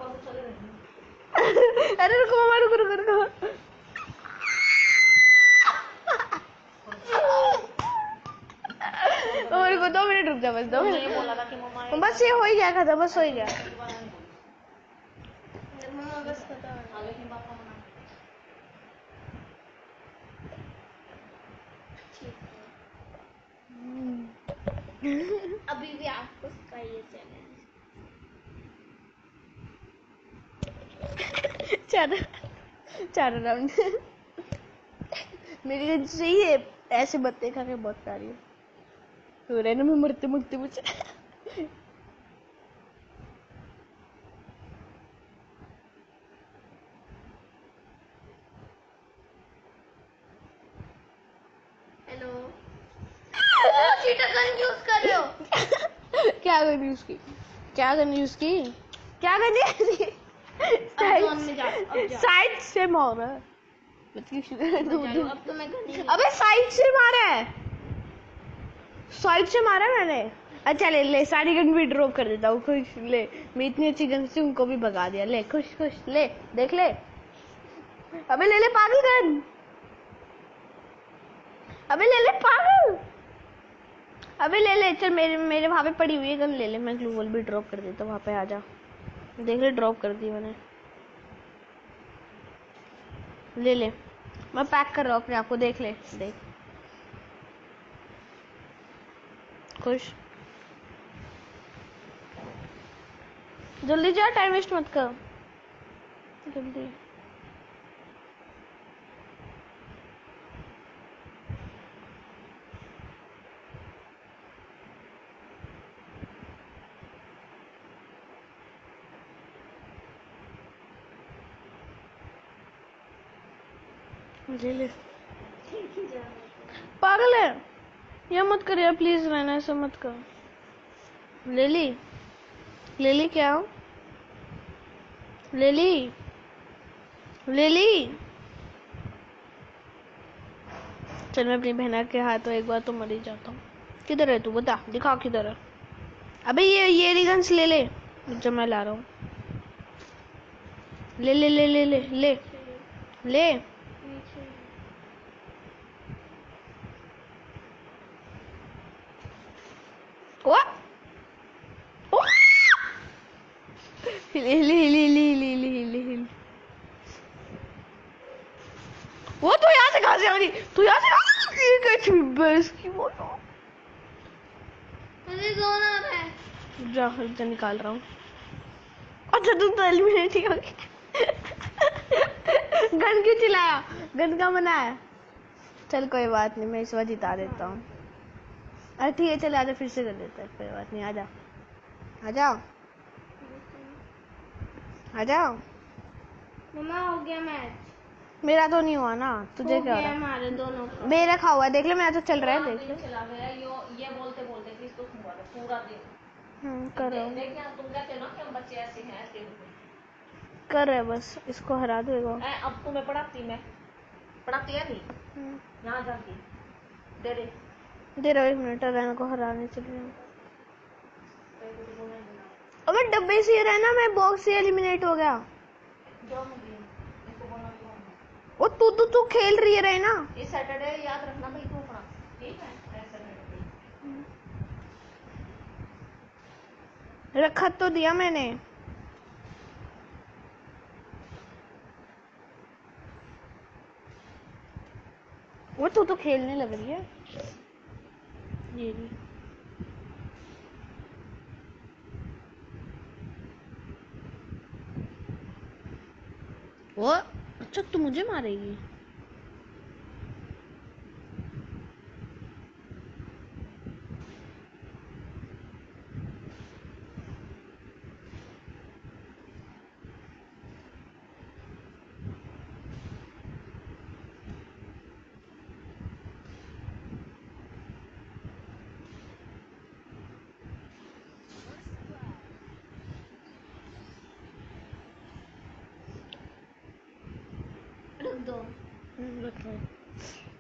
अरे रुको मामा, रुको रुको रुको। और रुको 2 मिनट रुक जा, बस 2 मिनट। बोला था कि मम्मा बस ये हो ही गया, खत्म, बस हो ही गया। मम्मा बस खत्म। लेकिन पापा मना। अभी भी आपको ये चैनल चार राउंड। मेरी गंज सही है, ऐसे बत्ते खा के बहुत प्यारी है। तो रहना में मरते मरते मुझे। हेलो। चीटर गन यूज कर रहे हो? क्या करनी उसकी, क्या करनी उसकी, क्या करनी है? साइड से मारा। अब तो मैं अबे साइड से मारा है, साइड से मारा है मैंने। अच्छा ले ले, सारी गन भी ड्रॉप कर देता हूँ, खुश ले। मैं इतनी अच्छी गन से उनको भी भगा दिया, ले खुश खुश ले, देख ले। अबे ले ले पागल गन, अबे ले ले पागल, अबे ले ले। चल मेरे वहां पे पड़ी हुई है गन, ले ले। मैं ग्लू वॉल भी ड्रॉप कर देता हूँ वहां पे, आ जा। देख ले ड्रॉप कर दी मैंने, ले ले। मैं पैक कर रहा हूँ अपने आप को, देख ले, देख खुश। जल्दी जा, टाइम वेस्ट मत कर, जल्दी। ले ले, पागल है, ये मत कर यार प्लीज, रहना ऐसा मत कर। ले ली, ले ली क्या, ले ली, ले ली। चल मैं अपनी बहना के हाथों एक बार तो मर ही जाता हूँ। किधर है तू, बता, दिखा किधर है। अबे ये रिगन्स ले ले, जब मैं ला रहा हूँ। ले ले ले ले ले ले ले। ओ ओ ले ले ले ले ले ले ले। वो तो यहाँ से कहाँ से आ रही, तू यहाँ से कैसी बस की बोलो। मुझे जोन आ रहा है। जा निकाल रहा हूँ। अच्छा तू तो एलिमिनेट ही हो गया। गन क्यों चिल्लाया, गन का मना है। चल कोई बात नहीं, मैं इस बार जिता देता हूँ। अरे ठीक है चल आजा, फिर से कर देता है, कोई बात नहीं, आजा आजा आजा। मम्मा हो गया मैच। मेरा तो नहीं हुआ ना, तुझे क्या हो रहा है? हमारे दोनों का मेरा रखा हुआ है, देख ले, मेरा तो चल रहा है, देख ले। चला गया ये बोलते बोलते कि इसको पूरा दिन कर रहा हूँ, देखिए तुम कहते हो ना कि हम बच्चे ऐसे हैं ऐसे कर रहे बस, इसको हरा देगा। अब तुम्हें पढ़ाती मैं पढ़ाती है नहीं यहाँ जाती दे रहा 1 मिनट, रहना को हराने चले। अबे डब्बे से रहना, मैं बॉक्स से एलिमिनेट हो गया। वो तू खेल रही है रहना। ये सैटरडे याद रखना भाई तू अपना, ठीक है। रखा तो दिया मैंने। वो तू तो खेलने लग रही है, ये नहीं। वो अच्छा तू मुझे मारेगी। रुक दो। रख